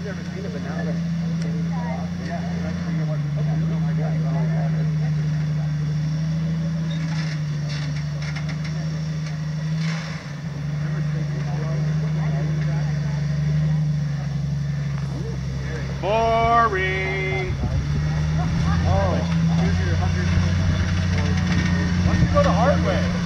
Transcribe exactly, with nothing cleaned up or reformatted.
never seen it, but now they're yeah, oh my God. Boring. Oh, here's your hundred. Why don't you go the hard way?